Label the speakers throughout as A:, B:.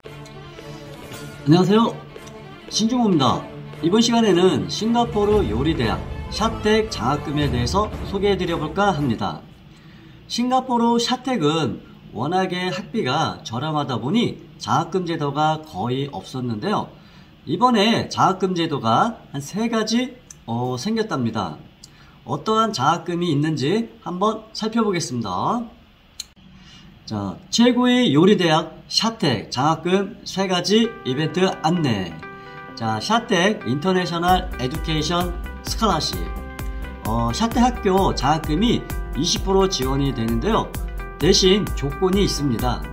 A: 안녕하세요, 신중호입니다. 이번 시간에는 싱가포르 요리대학 샤텍 장학금에 대해서 소개해드려 볼까 합니다. 싱가포르 샤텍은 워낙에 학비가 저렴하다 보니 장학금 제도가 거의 없었는데요. 이번에 장학금 제도가 한 3가지 생겼답니다. 어떠한 장학금이 있는지 한번 살펴보겠습니다. 자, 최고의 요리대학 샤텍 장학금 3가지 이벤트 안내. 자, 샤텍 인터내셔널 에듀케이션 스칼라십. 샤텍 학교 장학금이 20% 지원이 되는데요. 대신 조건이 있습니다.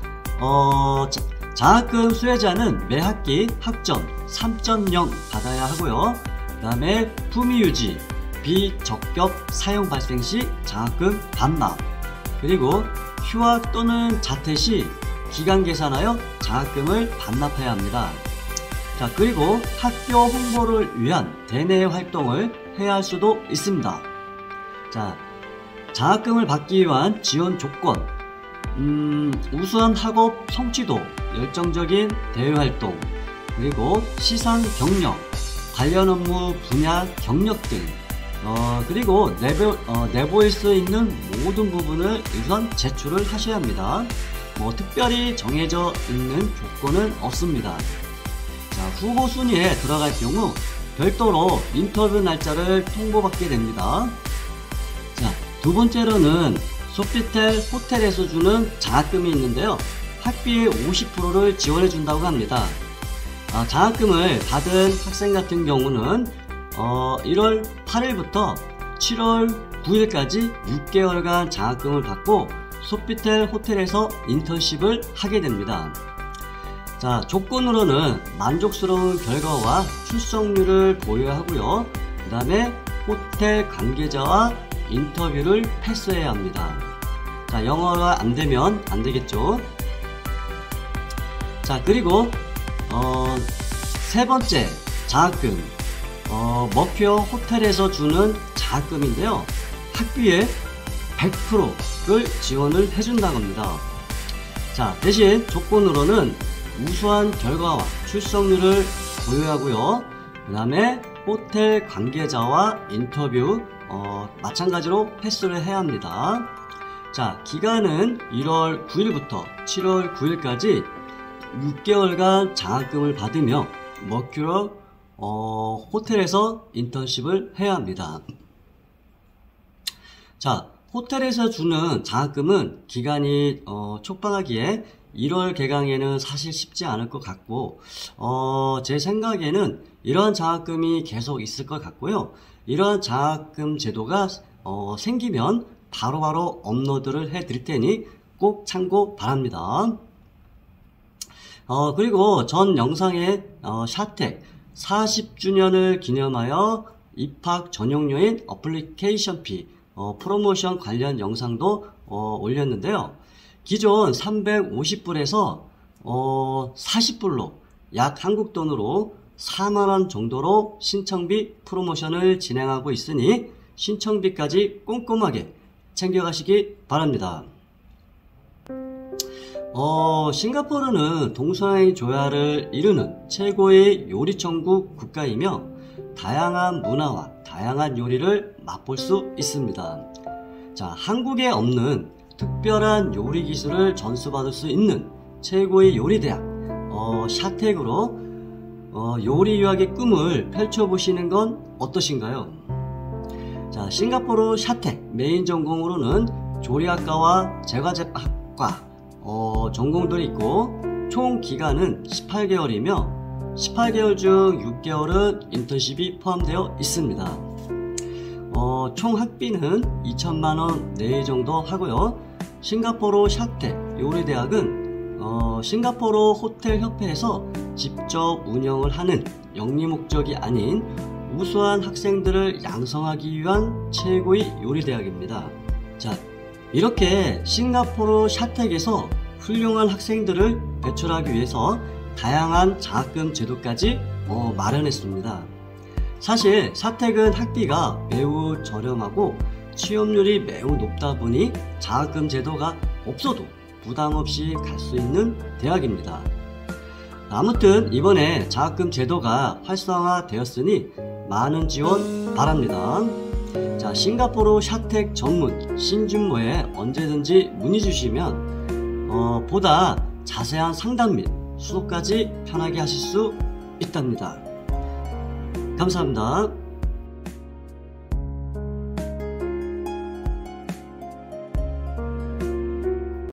A: 장학금 수혜자는 매 학기 학점 3.0 받아야 하고요. 그 다음에 품위유지, 비적격 사용 발생 시 장학금 반납, 그리고 휴학 또는 자퇴 시 기간 계산하여 장학금을 반납해야 합니다. 자, 그리고 학교 홍보를 위한 대내 활동을 해야 할 수도 있습니다. 자, 장학금을 받기 위한 지원 조건, 우수한 학업 성취도, 열정적인 대외활동, 그리고 시상 경력, 관련 업무 분야 경력 등, 그리고 내보일 수 있는 모든 부분을 우선 제출을 하셔야 합니다. 특별히 정해져 있는 조건은 없습니다. 자, 후보 순위에 들어갈 경우 별도로 인터뷰 날짜를 통보받게 됩니다. 자, 두 번째로는 소피텔 호텔에서 주는 장학금이 있는데요. 학비의 50%를 지원해 준다고 합니다. 장학금을 받은 학생 같은 경우는 1월 8일부터 7월 9일까지 6개월간 장학금을 받고 소피텔 호텔에서 인턴십을 하게 됩니다. 자, 조건으로는 만족스러운 결과와 출석률을 보여하고요. 그 다음에 호텔 관계자와 인터뷰를 패스해야 합니다. 자, 영어가 안되면 안되겠죠. 자, 그리고 세 번째 장학금, 머큐어 호텔에서 주는 장학금인데요. 학비의 100%를 지원을 해준다고 합니다. 자, 대신 조건으로는 우수한 결과와 출석률을 보유하고요. 그 다음에 호텔 관계자와 인터뷰 마찬가지로 패스를 해야 합니다. 자, 기간은 1월 9일부터 7월 9일까지 6개월간 장학금을 받으며 머큐어 호텔에서 인턴십을 해야 합니다. 자, 호텔에서 주는 장학금은 기간이 촉박하기에 1월 개강에는 사실 쉽지 않을 것 같고, 제 생각에는 이러한 장학금이 계속 있을 것 같고요. 이러한 장학금 제도가 생기면 바로바로 업로드를 해 드릴 테니 꼭 참고 바랍니다. 그리고 전 영상에 샤텍 40주년을 기념하여 입학 전용료인 어플리케이션 피 프로모션 관련 영상도 올렸는데요. 기존 350불에서 40불로 약 한국 돈으로 4만원 정도로 신청비 프로모션을 진행하고 있으니 신청비까지 꼼꼼하게 챙겨가시기 바랍니다. 싱가포르는 동서양의 조화를 이루는 최고의 요리천국 국가이며 다양한 문화와 다양한 요리를 맛볼 수 있습니다. 자, 한국에 없는 특별한 요리 기술을 전수받을 수 있는 최고의 요리대학 샤텍으로 요리 유학의 꿈을 펼쳐보시는 건 어떠신가요? 자, 싱가포르 샤텍 메인 전공으로는 조리학과와 제과제빵학과 전공들이 있고 총 기간은 18개월이며 18개월 중 6개월은 인턴십이 포함되어 있습니다. 총 학비는 2천만원 내외 정도 하고요. 싱가포르 샤텍 요리대학은 싱가포르 호텔협회에서 직접 운영을 하는 영리 목적이 아닌 우수한 학생들을 양성하기 위한 최고의 요리대학입니다. 자, 이렇게 싱가포르 샤텍에서 훌륭한 학생들을 배출하기 위해서 다양한 장학금 제도까지 마련했습니다. 사실 샤텍은 학비가 매우 저렴하고 취업률이 매우 높다 보니 장학금 제도가 없어도 부담없이 갈 수 있는 대학입니다. 아무튼 이번에 장학금 제도가 활성화되었으니 많은 지원 바랍니다. 자, 싱가포르 샤텍 전문 신준모에 언제든지 문의 주시면 보다 자세한 상담 및 수도까지 편하게 하실 수 있답니다. 감사합니다.